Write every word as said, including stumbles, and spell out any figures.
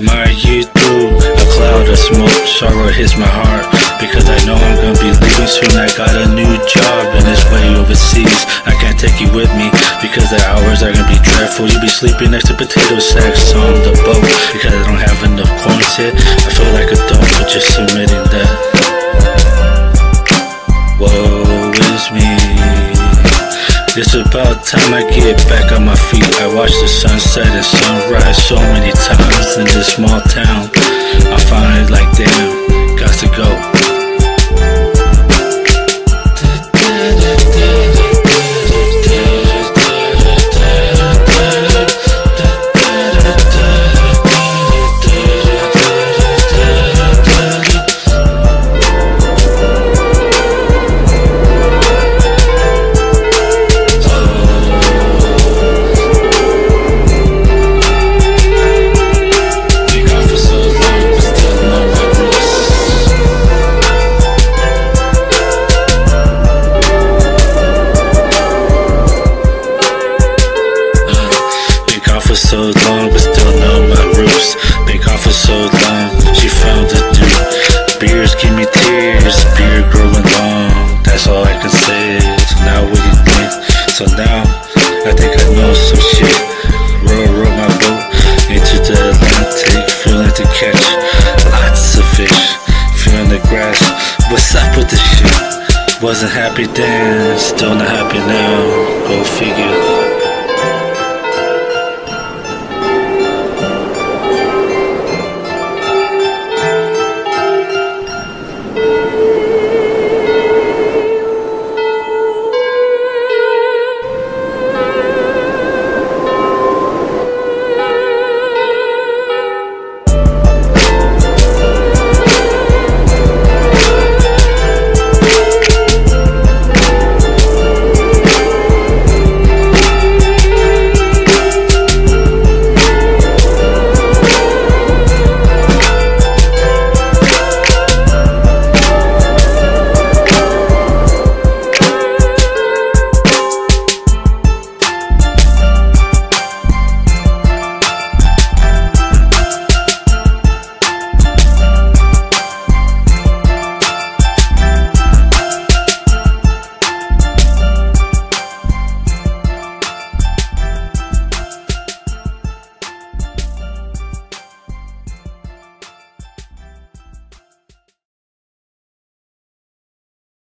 admire you through a cloud of smoke. Sorrow hits my heart because I know I'm gonna be leaving soon. I got a new job and it's way overseas. I can't take you with me because the hours are gonna be dreadful. You'll be sleeping next to potato sacks on the boat because I don't have enough coins yet. I feel like a dump for just admitting that. Woe is me. It's about time I get back on my feet. I watch the sunset and sunrise so many times in this small town. I finally like, damn, got to go. For so long, but still know my roots. Been gone for so long, she found a dude. Beers give me tears, beer growing long. That's all I can say. So now what do you think? So now I think I know some shit. Row, row my boat into the Atlantic, feeling to catch lots of fish. Feeling the grass. What's up with this shit? Wasn't happy then, still not happy now. Go figure.